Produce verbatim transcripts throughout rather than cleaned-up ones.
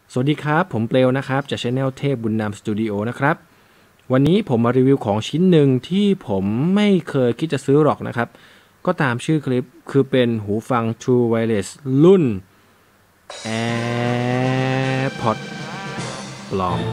สวัสดีครับผมเปลวนะครับจาก Channel เทพบุญนำสตูดิโอนะครับวันนี้ผมมารีวิวของชิ้นหนึ่งที่ผมไม่เคยคิดจะซื้อหรอกนะครับก็ตามชื่อคลิปคือเป็นหูฟัง True Wireless รุ่น AirPods ปลอม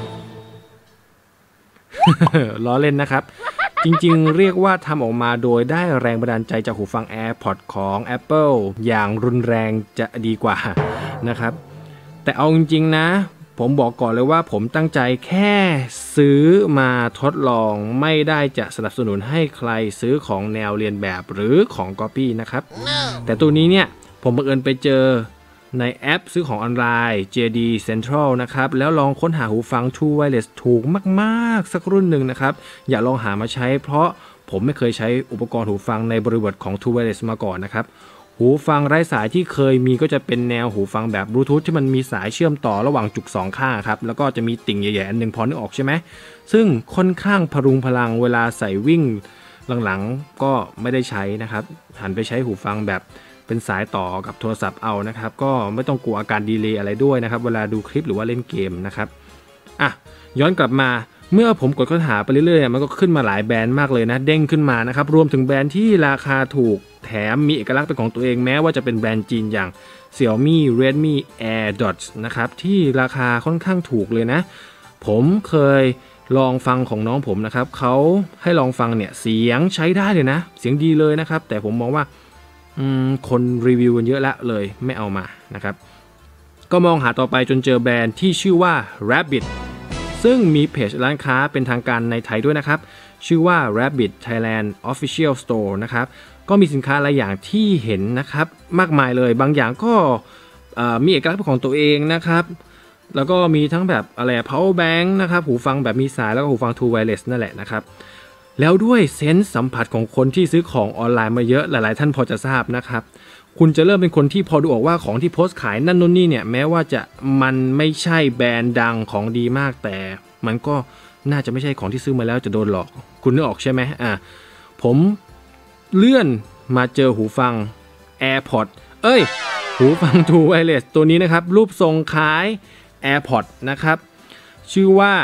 ล้อเล่นนะครับจริงๆเรียกว่าทำออกมาโดยได้แรงบันดาลใจจากหูฟัง AirPods ของ Apple อย่างรุนแรงจะดีกว่านะครับแต่เอาจริงๆนะผมบอกก่อนเลยว่าผมตั้งใจแค่ซื้อมาทดลองไม่ได้จะสนับสนุนให้ใครซื้อของแนวเรียนแบบหรือของก๊อปปี้นะครับ no. แต่ตัวนี้เนี่ยผมบังเอิญไปเจอในแอปซื้อของออนไลน์ เจ ดี Central นะครับแล้วลองค้นหาหูฟัง True Wireless ถูกมากๆสักรุ่นหนึ่งนะครับอยากลองหามาใช้เพราะผมไม่เคยใช้อุปกรณ์หูฟังในบริบทของ True Wireless มาก่อนนะครับหูฟังไร้สายที่เคยมีก็จะเป็นแนวหูฟังแบบบลูทูธที่มันมีสายเชื่อมต่อระหว่างจุกสองข้างครับแล้วก็จะมีติ่งใหญ่ๆอันหนึ่งพอนึกออกใช่ไหมซึ่งค่อนข้างพรุงพลังเวลาใส่วิ่งหลังๆก็ไม่ได้ใช้นะครับหันไปใช้หูฟังแบบเป็นสายต่อกับโทรศัพท์เอานะครับก็ไม่ต้องกลัวอาการดีเลย์อะไรด้วยนะครับเวลาดูคลิปหรือว่าเล่นเกมนะครับอ่ะย้อนกลับมาเมื่อผมกดค้นหาไปเรื่อยๆมันก็ขึ้นมาหลายแบรนด์มากเลยนะเด้งขึ้นมานะครับรวมถึงแบรนด์ที่ราคาถูกแถมมีเอกลักษณ์เป็นของตัวเองแม้ว่าจะเป็นแบรนด์จีนอย่าง Xiaomi Redmi AirDots นะครับที่ราคาค่อนข้างถูกเลยนะผมเคยลองฟังของน้องผมนะครับเขาให้ลองฟังเนี่ยเสียงใช้ได้เลยนะเสียงดีเลยนะครับแต่ผมมองว่าคนรีวิวกันเยอะแล้วเลยไม่เอามานะครับก็มองหาต่อไปจนเจอแบรนด์ที่ชื่อว่า Rabbit ซึ่งมีเพจร้านค้าเป็นทางการในไทยด้วยนะครับชื่อว่า Rabbit Thailand Official Store นะครับก็มีสินค้าหลายอย่างที่เห็นนะครับมากมายเลยบางอย่างก็มีเอกลักษณ์ของตัวเองนะครับแล้วก็มีทั้งแบบอะไร power bank นะครับหูฟังแบบมีสายแล้วก็หูฟัง True Wireless นั่นแหละนะครับแล้วด้วยเซนส์สัมผัสของคนที่ซื้อของออนไลน์มาเยอะหลายๆท่านพอจะทราบนะครับคุณจะเริ่มเป็นคนที่พอดูออกว่าของที่โพสต์ขายนั่นนู่นนี่เนี่ยแม้ว่าจะมันไม่ใช่แบรนด์ดังของดีมากแต่มันก็น่าจะไม่ใช่ของที่ซื้อมาแล้วจะโดนหลอกคุณนึกออกใช่ไหมอ่ะผมเลื่อนมาเจอหูฟัง AirPods เอ้ยหูฟัง True Wireless ตัวนี้นะครับรูปทรงคล้าย AirPods นะครับชื่อว่า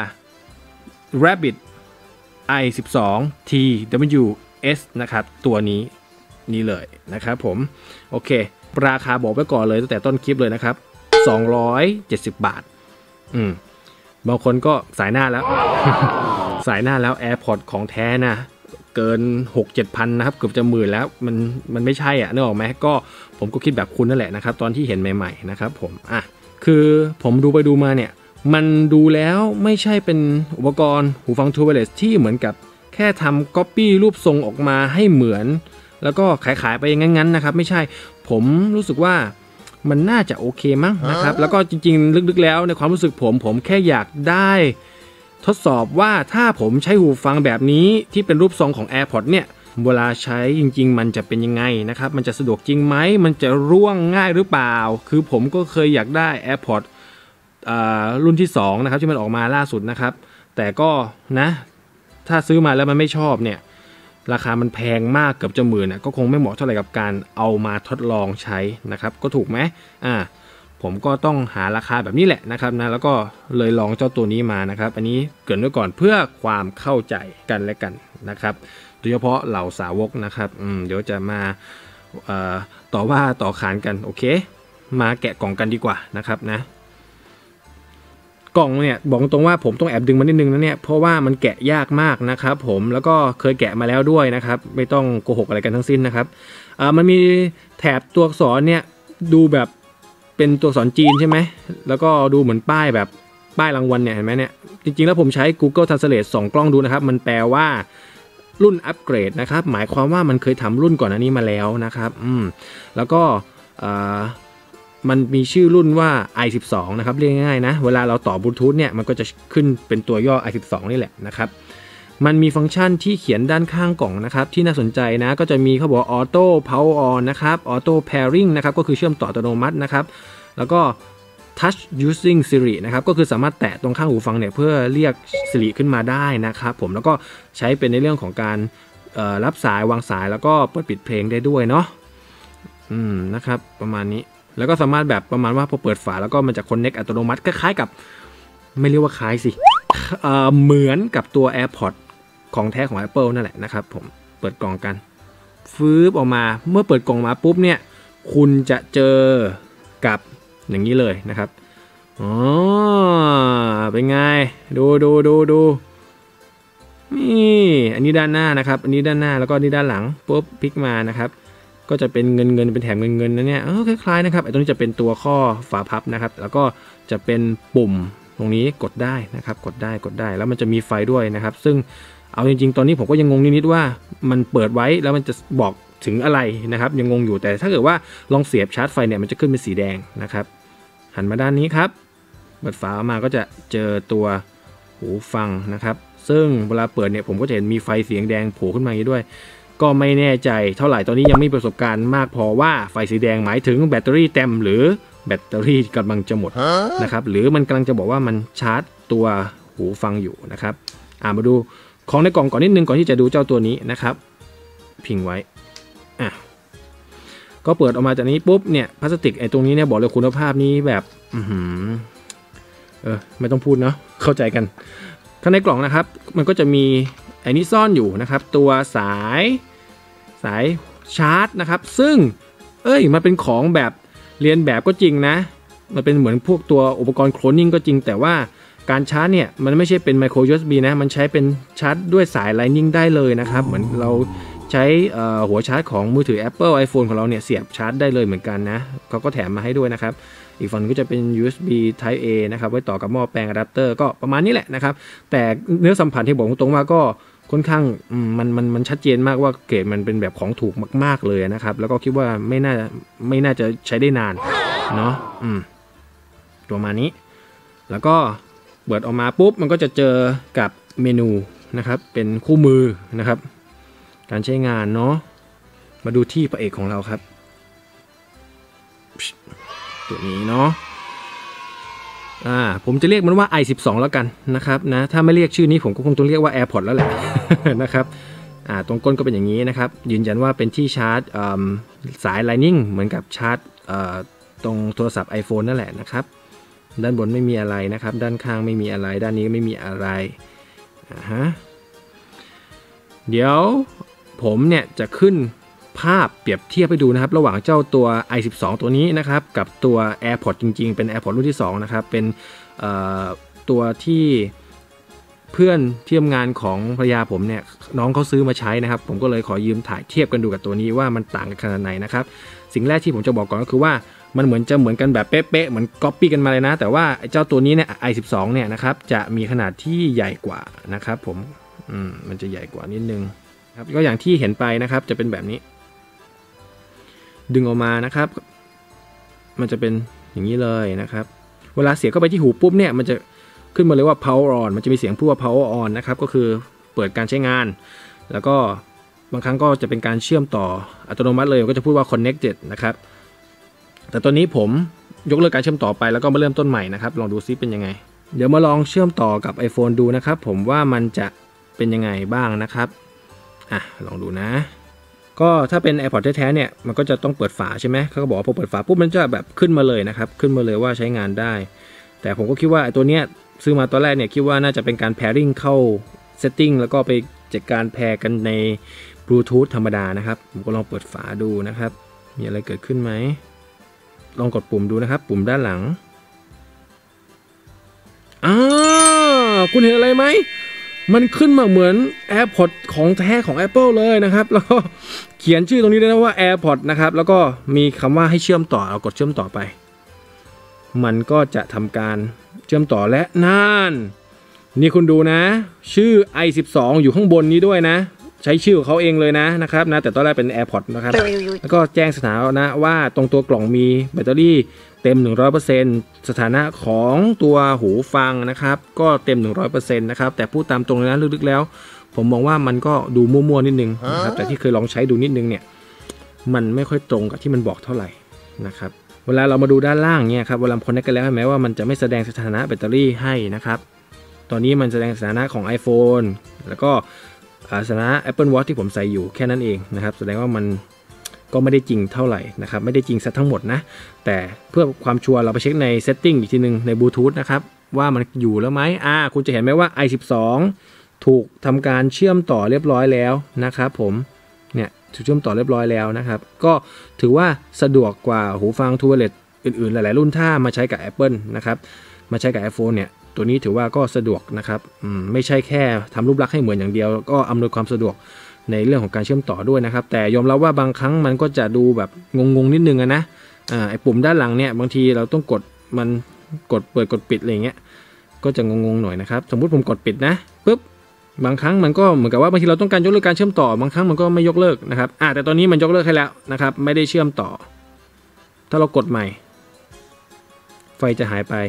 Rabbit ไอ สิบสอง ที ดับเบิลยู เอส นะครับตัวนี้นี่เลยนะครับผมโอเคราคาบอกไว้ก่อนเลยตั้งแต่ต้นคลิปเลยนะครับสองร้อยเจ็ดสิบบาทอืมบางคนก็สายหน้าแล้ว สายหน้าแล้ว AirPods ของแท้นะเกิน หกเจ็ดพัน นะครับเกือบจะหมื่นแล้วมันมันไม่ใช่อ่ะนึกออกไหมก็ผมก็คิดแบบคุณนั่นแหละนะครับตอนที่เห็นใหม่ๆนะครับผมอ่ะคือผมดูไปดูมาเนี่ยมันดูแล้วไม่ใช่เป็นอุปกรณ์หูฟัง True Wireless ที่เหมือนกับแค่ทำ copy รูปทรงออกมาให้เหมือนแล้วก็ขายๆไปงั้นๆนะครับไม่ใช่ผมรู้สึกว่ามันน่าจะโอเคมั้งนะครับแล้วก็จริงๆลึกๆแล้วในความรู้สึกผมผมแค่อยากได้ทดสอบว่าถ้าผมใช้หูฟังแบบนี้ที่เป็นรูปทรงของ AirPods เนี่ยเวลาใช้จริงๆมันจะเป็นยังไงนะครับมันจะสะดวกจริงไหมมันจะร่วงง่ายหรือเปล่าคือผมก็เคยอยากได้ AirPods รุ่นที่สองนะครับที่มันออกมาล่าสุดนะครับแต่ก็นะถ้าซื้อมาแล้วมันไม่ชอบเนี่ยราคามันแพงมากเกือบจะหมื่นนะก็คงไม่เหมาะเท่าไหร่กับการเอามาทดลองใช้นะครับก็ถูกไหมอ่าผมก็ต้องหาราคาแบบนี้แหละนะครับนะแล้วก็เลยลองเจ้าตัวนี้มานะครับอันนี้เกริ่นไว้ก่อนเพื่อความเข้าใจกันและกันนะครับโดยเฉพาะเหล่าสาวกนะครับอืมเดี๋ยวจะมาเอ่อต่อว่าต่อขานกันโอเคมาแกะกล่องกันดีกว่านะครับนะกล่องเนี่ยบอกตรงว่าผมต้องแอบดึงมันนิดนึงนะเนี่ยเพราะว่ามันแกะยากมากนะครับผมแล้วก็เคยแกะมาแล้วด้วยนะครับไม่ต้องโกหกอะไรกันทั้งสิ้นนะครับอ่ามันมีแถบตัวอักษรเนี่ยดูแบบเป็นตัวอักษรจีนใช่ไหมแล้วก็ดูเหมือนป้ายแบบป้ายรางวัลเนี่ยเห็นไหมเนี่ยจริงๆแล้วผมใช้ Google Translate ส่องกล้องดูนะครับมันแปลว่ารุ่นอัปเกรดนะครับหมายความว่ามันเคยทำรุ่นก่อนอันนี้มาแล้วนะครับอืมแล้วก็อ่ามันมีชื่อรุ่นว่า ไอ สิบสอง นะครับเรียกง่ายๆนะเวลาเราต่อบลูทูธเนี่ยมันก็จะขึ้นเป็นตัวย่อ ไอ สิบสอง นี่แหละนะครับมันมีฟังก์ชันที่เขียนด้านข้างกล่องนะครับที่น่าสนใจนะก็จะมีเขาบอกออโต้พาวเวอร์ออนนะครับออโต้แพริ่งนะครับก็คือเชื่อมต่ออัตโนมัตินะครับแล้วก็ touch using Siri นะครับก็คือสามารถแตะตรงข้างหูฟังเนี่ยเพื่อเรียก Siri ขึ้นมาได้นะครับผมแล้วก็ใช้เป็นในเรื่องของการรับสายวางสายแล้วก็เปิดปิดเพลงได้ด้วยเนาะอืมนะครับประมาณนี้แล้วก็สามารถแบบประมาณว่าพอเปิดฝาแล้วก็มันจะ connect อัตโนมัติคล้ายๆกับไม่เรียกว่าคล้ายสิ เอ่อเหมือนกับตัว AirPods ของแท้ของ Apple นั่นแหละนะครับผมเปิดกล่องกันฟื้บออกมาเมื่อเปิดกล่องมาปุ๊บเนี่ยคุณจะเจอกับอย่างนี้เลยนะครับอ๋อเป็นไงดูดูดูดูนี่อันนี้ด้านหน้านะครับอันนี้ด้านหน้าแล้วก็นี่ด้านหลังปุ๊บพลิกมานะครับก็จะเป็นเงินเงินเป็นแถมเงินเงินนะเนี่ยเออคล้ายๆนะครับไอ้ตรงนี้จะเป็นตัวข้อฝาพับนะครับแล้วก็จะเป็นปุ่มตรงนี้กดได้นะครับกดได้กดได้แล้วมันจะมีไฟด้วยนะครับซึ่งเอาจริงๆตอนนี้ผมก็ยังงงนิดๆว่ามันเปิดไว้แล้วมันจะบอกถึงอะไรนะครับยังงงอยู่แต่ถ้าเกิดว่าลองเสียบชาร์จไฟเนี่ยมันจะขึ้นเป็นสีแดงนะครับหันมาด้านนี้ครับเปิดฝาออกมาก็จะเจอตัวหูฟังนะครับซึ่งเวลาเปิดเนี่ยผมก็จะเห็นมีไฟเสียงแดงโผล่ขึ้นมาอย่างนี้ด้วยก็ไม่แน่ใจเท่าไหร่ตอนนี้ยังไม่มีประสบการณ์มากพอว่าไฟสีแดงหมายถึงแบตเตอรี่เต็มหรือแบตเตอรี่กำลังจะหมดนะครับหรือมันกำลังจะบอกว่ามันชาร์จตัวหูฟังอยู่นะครับอ่ามาดูของในกล่องก่อนนิดนึงก่อนที่จะดูเจ้าตัวนี้นะครับพิงไว้อ่ะก็เปิดออกมาจากนี้ปุ๊บเนี่ยพลาสติกไอ้ตรงนี้เนี่ยบอกเลยคุณภาพนี้แบบอือหือเออไม่ต้องพูดเนาะเข้าใจกันข้างในกล่องนะครับมันก็จะมีไอ้นี่ซ่อนอยู่นะครับตัวสายสายชาร์จนะครับซึ่งเอ้ยมันเป็นของแบบเรียนแบบก็จริงนะมันเป็นเหมือนพวกตัวอุปกรณ์โคลนนิ่งก็จริงแต่ว่าการชาร์จเนี่ยมันไม่ใช่เป็นไมโคร ยู เอส บี นะมันใช้เป็นชาร์จด้วยสาย Lightning ได้เลยนะครับเหมือนเราใช้หัวชาร์จของมือถือ Apple iPhone ของเราเนี่ยเสียบชาร์จได้เลยเหมือนกันนะเขาก็แถมมาให้ด้วยนะครับอีกฝั่งก็จะเป็น ยู เอส บี Type A นะครับไว้ต่อกับหม้อแปลงอะแดปเตอร์ก็ประมาณนี้แหละนะครับแต่เนื้อสัมผัสที่บอกตรงๆว่าก็ค่อนข้างมันมันมันชัดเจนมากว่าเกรดมันเป็นแบบของถูกมากๆเลยนะครับแล้วก็คิดว่าไม่น่าไม่น่าจะใช้ได้นานเนาะอืมประมาณนี้แล้วก็เปิดออกมาปุ๊บมันก็จะเจอกับเมนูนะครับเป็นคู่มือนะครับการใช้งานเนาะมาดูที่พระเอกของเราครับตัวนี้เนาะอ่าผมจะเรียกมันว่า ไอ สิบสอง แล้วกันนะครับนะถ้าไม่เรียกชื่อนี้ผมก็คงต้องเรียกว่า AirPods แล้วแหละ นะครับอ่าตรงก้นก็เป็นอย่างนี้นะครับยืนยันว่าเป็นที่ชาร์จสาย Lightning เหมือนกับชาร์จตรงโทรศัพท์ iPhone นั่นแหละนะครับด้านบนไม่มีอะไรนะครับด้านข้างไม่มีอะไรด้านนี้ไม่มีอะไรอ่าฮะเดี๋ยวผมเนี่ยจะขึ้นภาพเปรียบเทียบให้ดูนะครับระหว่างเจ้าตัว ไอ สิบสอง ตัวนี้นะครับกับตัว AirPods จริงๆเป็น AirPods รุ่นที่สองนะครับเป็นตัวที่เพื่อนที่ทำงานของภรรยาผมเนี่ยน้องเขาซื้อมาใช้นะครับผมก็เลยขอยืมถ่ายเทียบกันดูกับตัวนี้ว่ามันต่างกันขนาดไหนนะครับสิ่งแรกที่ผมจะบอกก่อนก็คือว่ามันเหมือนจะเหมือนกันแบบเป๊ะๆเหมือนก๊อปปี้กันมาเลยนะแต่ว่าเจ้าตัวนี้เนี่ย ไอ สิบสอง เนี่ยนะครับจะมีขนาดที่ใหญ่กว่านะครับผมอืมมันจะใหญ่กว่านิดนึงครับก็อย่างที่เห็นไปนะครับจะเป็นแบบนี้ดึงออกมานะครับมันจะเป็นอย่างนี้เลยนะครับเวลาเสียบเข้าไปที่หูปุ๊บเนี่ยมันจะขึ้นมาเลยว่า power on มันจะมีเสียงพูดว่า power on นะครับก็คือเปิดการใช้งานแล้วก็บางครั้งก็จะเป็นการเชื่อมต่ออัตโนมัติเลยก็จะพูดว่า connected นะครับแต่ตอนนี้ผมยกเลิกการเชื่อมต่อไปแล้วก็มาเริ่มต้นใหม่นะครับลองดูซิเป็นยังไงเดี๋ยวมาลองเชื่อมต่อกับ iPhone ดูนะครับผมว่ามันจะเป็นยังไงบ้างนะครับอ่ะลองดูนะก็ถ้าเป็น AirPods แท้ๆเนี่ยมันก็จะต้องเปิดฝาใช่ไหมเขาก็บอกว่าพอเปิดฝาปุ๊บมันจะแบบขึ้นมาเลยนะครับขึ้นมาเลยว่าใช้งานได้แต่ผมก็คิดว่าตัวเนี้ยซื้อมาตอนแรกเนี่ยคิดว่าน่าจะเป็นการ pairing เข้า setting แล้วก็ไปจัดการแพร์กันใน Bluetooth ธรรมดานะครับผมก็ลองเปิดฝาดูนะครับมีอะไรเกิดขึ้นไหมลองกดปุ่มดูนะครับปุ่มด้านหลังอ้าวคุณเห็นอะไรไหมมันขึ้นมาเหมือน AirPods ของแท้ของ Apple เลยนะครับแล้วก็เขียนชื่อตรงนี้ด้วยนะว่า AirPods นะครับแล้วก็มีคำว่าให้เชื่อมต่อเรากดเชื่อมต่อไปมันก็จะทำการเชื่อมต่อและนั่นนี่คุณดูนะชื่อ ไอ สิบสอง อยู่ข้างบนนี้ด้วยนะใช้ชื่อของเขาเองเลยนะนะครับนะแต่ตอนแรกเป็น AirPods นะครับแล้วก็แจ้งสถานะว่าตรงตัวกล่องมีแบตเตอรี่เต็ม หนึ่งร้อยเปอร์เซ็นต์ สถานะของตัวหูฟังนะครับก็เต็ม หนึ่งร้อยเปอร์เซ็นต์ นะครับแต่พูดตามตรงเลยนะลึกๆแล้วผมมองว่ามันก็ดูมั่วๆนิดนึงนะครับแต่ที่เคยลองใช้ดูนิดนึงเนี่ยมันไม่ค่อยตรงกับที่มันบอกเท่าไหร่นะครับเวลาเรามาดูด้านล่างเนี่ยครับเวลาคอนเนคกันแล้วเห็นไหมว่ามันจะไม่แสดงสถานะแบตเตอรี่ให้นะครับตอนนี้มันแสดงสถานะของ iPhone แล้วก็สถานะ Apple Watch ที่ผมใส่อยู่แค่นั้นเองนะครับแสดงว่ามันก็ไม่ได้จริงเท่าไหร่นะครับไม่ได้จริงซะทั้งหมดนะแต่เพื่อความชัวร์เราไปเช็คใน setting อีกทีนึงในบลูทูธนะครับว่ามันอยู่แล้วไหมอ่าคุณจะเห็นไหมว่า ไอ สิบสอง ถูกทำการเชื่อมต่อเรียบร้อยแล้วนะครับผมเนี่ยถูกเชื่อมต่อเรียบร้อยแล้วนะครับก็ถือว่าสะดวกกว่าหูฟัง True Wireless อื่นๆหลายๆรุ่นถ้ามาใช้กับ Apple นะครับมาใช้กับ iPhone เนี่ยตัวนี้ถือว่าก็สะดวกนะครับไม่ใช่แค่ทำรูปลักษณ์ให้เหมือนอย่างเดียวก็อำนวยความสะดวกในเรื่องของการเชื่อมต่อด้วยนะครับแต่ยอมรับว่าบางครั้งมันก็จะดูแบบงงๆนิดนึงนะอ่าไอ้ปุ่มด้านหลังเนี่ยบางทีเราต้องกดมันกดเปิดกดปิดอะไรเงี้ยก็จะงงๆหน่อยนะครับสมมุติผมกดปิดนะปุ๊บบางครั้งมันก็เหมือนกับว่าบางทีเราต้องการยกเลิกการเชื่อมต่อบางครั้งมันก็ไม่ยกเลิกนะครับอ่าแต่ตอนนี้มันยกเลิกให้แล้วนะครับไม่ได้เชื่อมต่อถ้าเรากดใหม่ไฟจะหายไป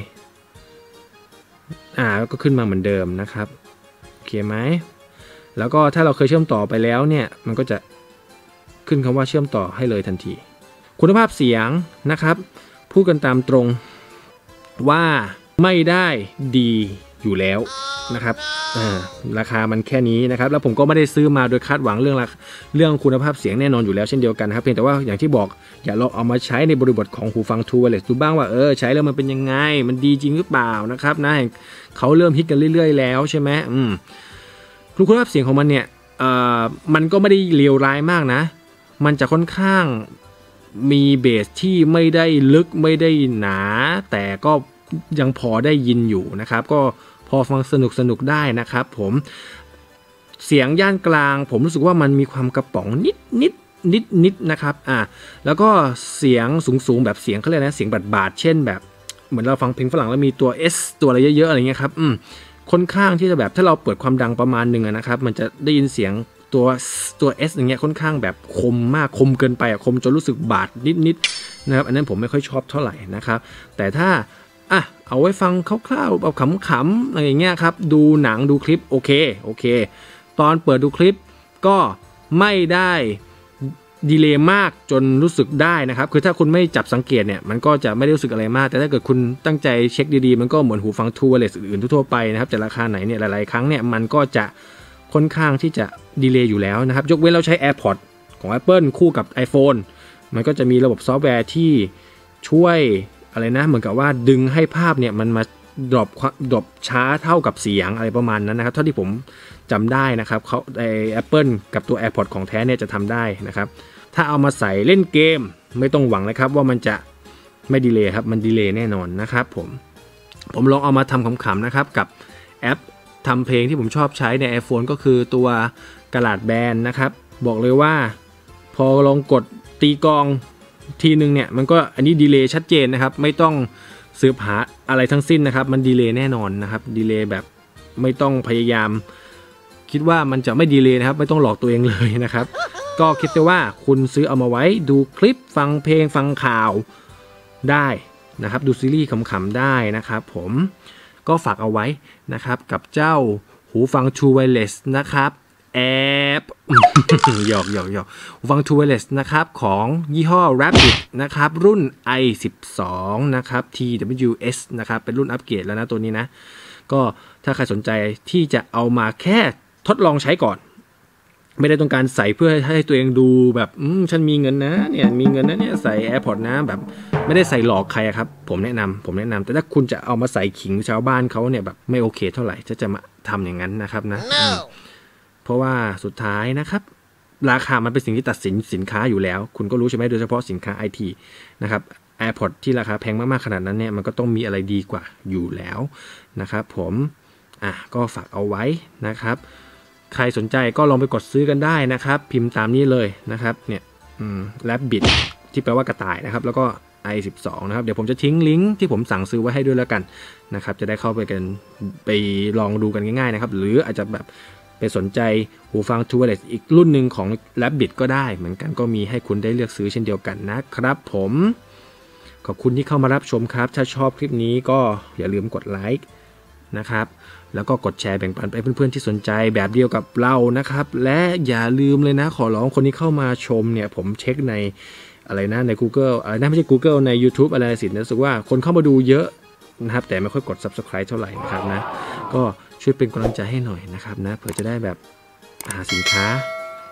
อ่าก็ขึ้นมาเหมือนเดิมนะครับโอเคไหมแล้วก็ถ้าเราเคยเชื่อมต่อไปแล้วเนี่ยมันก็จะขึ้นคำว่าเชื่อมต่อให้เลยทันทีคุณภาพเสียงนะครับพูดกันตามตรงว่าไม่ได้ดีอยู่แล้วนะครับราคามันแค่นี้นะครับแล้วผมก็ไม่ได้ซื้อมาโดยคาดหวังเรื่องเรื่องคุณภาพเสียงแน่นอนอยู่แล้วเช่นเดียวกันครับเพียงแต่ว่าอย่างที่บอกอย่าลองเอามาใช้ในบริบทของหูฟัง True Wireless ดูบ้างว่าเออใช้แล้วมันเป็นยังไงมันดีจริงหรือเปล่านะครับนะเขาเริ่มฮิตกันเรื่อยๆแล้วใช่ไหมอืมคุณภาพเสียงของมันเนี่ยเอ่อมันก็ไม่ได้เลวร้ายมากนะมันจะค่อนข้างมีเบสที่ไม่ได้ลึกไม่ได้หนาแต่ก็ยังพอได้ยินอยู่นะครับก็พอฟังสนุกสนุกได้นะครับผมเสียงย่านกลางผมรู้สึกว่ามันมีความกระป๋องนิดนิดนิดนิดนะครับอ่าแล้วก็เสียงสูงสูงแบบเสียงเขาเรียกนะเสียงบาดบาดเช่นแบบเหมือนเราฟังเพลงฝรั่งแล้วมีตัว S ตัวอะไรเยอะๆอะไรเงี้ยครับอืมค่อนข้างที่จะแบบถ้าเราเปิดความดังประมาณหนึ่งนะครับมันจะได้ยินเสียงตัวตัว S อย่างเงี้ยค่อนข้างแบบคมมากคมเกินไปอ่ะคมจนรู้สึกบาดนิดนิดนะครับอันนั้นผมไม่ค่อยชอบเท่าไหร่นะครับแต่ถ้าอ่ะเอาไว้ฟังคร่าวๆแบบขำๆอะไรอย่างเงี้ยครับดูหนังดูคลิปโอเคโอเคตอนเปิดดูคลิปก็ไม่ได้ดีเลย์มากจนรู้สึกได้นะครับคือถ้าคุณไม่จับสังเกตเนี่ยมันก็จะไม่ได้รู้สึกอะไรมากแต่ถ้าเกิดคุณตั้งใจเช็คดีๆมันก็เหมือนหูฟัง True Wireless อื่นๆทั่วๆไปนะครับแต่ราคาไหนเนี่ยหลายๆครั้งเนี่ยมันก็จะค่อนข้างที่จะดีเลย์อยู่แล้วนะครับยกเว้นเราใช้ AirPods ของ Apple คู่กับ iPhone มันก็จะมีระบบซอฟต์แวร์ที่ช่วยอะไรนะเหมือนกับว่าดึงให้ภาพเนี่ยมันมาดรอปดรอปช้าเท่ากับเสียงอะไรประมาณนั้นนะครับเท่าที่ผมจำได้นะครับเขาไอ Apple กับตัว AirPods ของแท้เนี่ยจะทำได้นะครับถ้าเอามาใส่เล่นเกมไม่ต้องหวังเลยครับว่ามันจะไม่ดีเลย์ครับมันดีเลย์แน่นอนนะครับผมผมลองเอามาทำขำๆนะครับกับแอปทำเพลงที่ผมชอบใช้ใน iPhone ก็คือตัวกระดาษแบนนะครับบอกเลยว่าพอลองกดตีกลองทีนึงเนี่ยมันก็อันนี้ดีเลย์ชัดเจนนะครับไม่ต้องสืบหาอะไรทั้งสิ้นนะครับมันดีเลย์แน่นอนนะครับดีเลย์แบบไม่ต้องพยายามคิดว่ามันจะไม่ดีเลย์นะครับไม่ต้องหลอกตัวเองเลยนะครับก็คิดแต่ว่าคุณซื้อเอามาไว้ดูคลิปฟังเพลงฟังข่าวได้นะครับดูซีรีส์ขำๆได้นะครับผมก็ฝากเอาไว้นะครับกับเจ้าหูฟัง True Wireless นะครับแอปหยอกหยอกหยอกหูฟัง True Wireless นะครับของยี่ห้อ Rabbit นะครับรุ่น ไอ สิบสอง นะครับ ที ดับเบิลยู เอส นะครับเป็นรุ่นอัปเกรดแล้วนะตัวนี้นะก็ถ้าใครสนใจที่จะเอามาแค่ทดลองใช้ก่อนไม่ได้ต้องการใส่เพื่อให้ตัวเองดูแบบอืมฉันมีเงินนะเนี่ยมีเงินนะเนี่ยใส่ AirPods นะแบบไม่ได้ใส่หลอกใครครับผมแนะนำผมแนะนำแต่ถ้าคุณจะเอามาใส่ขิงชาวบ้านเขาเนี่ยแบบไม่โอเคเท่าไหร่จะจะมาทำอย่างนั้นนะครับนะ no. เพราะว่าสุดท้ายนะครับราคามันเป็นสิ่งที่ตัดสินสินค้าอยู่แล้วคุณก็รู้ใช่ไหมโดยเฉพาะสินค้า ไอ ที นะครับ AirPods ที่ราคาแพงมากๆขนาดนั้นเนี่ยมันก็ต้องมีอะไรดีกว่าอยู่แล้วนะครับผมอ่ะก็ฝากเอาไว้นะครับใครสนใจก็ลองไปกดซื้อกันได้นะครับพิมพ์ตามนี้เลยนะครับเนี่ยอืม Rabbit ที่แปลว่ากระต่ายนะครับแล้วก็ ไอ สิบสอง นะครับเดี๋ยวผมจะทิ้งลิงก์ที่ผมสั่งซื้อไว้ให้ด้วยแล้วกันนะครับจะได้เข้าไปกันไปลองดูกันง่ายๆนะครับหรืออาจจะแบบไปสนใจหูฟัง True Wireless อีกรุ่นหนึ่งของ Rabbit ก็ได้เหมือนกันก็มีให้คุณได้เลือกซื้อเช่นเดียวกันนะครับผมขอบคุณที่เข้ามารับชมครับถ้าชอบคลิปนี้ก็อย่าลืมกดไลค์นะครับแล้วก็กดแชร์แบ่งปันไปเพื่อนๆที่สนใจแบบเดียวกับเรานะครับและอย่าลืมเลยนะขอร้องคนที่เข้ามาชมเนี่ยผมเช็คในอะไรนะใน Google อะไรนะไม่ใช่ Google ใน YouTube อะไรสิรู้สึกว่าคนเข้ามาดูเยอะนะครับแต่ไม่ค่อยกด Subscribe เท่าไหร่นะครับนะก็ช่วยเป็นกำลังใจให้หน่อยนะครับนะเผื่อจะได้แบบหาสินค้า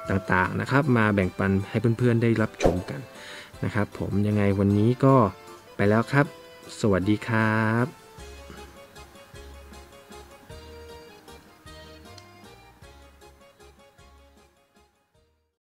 ต่างๆนะครับมาแบ่งปันให้เพื่อนๆได้รับชมกันนะครับผมยังไงวันนี้ก็ไปแล้วครับสวัสดีครับ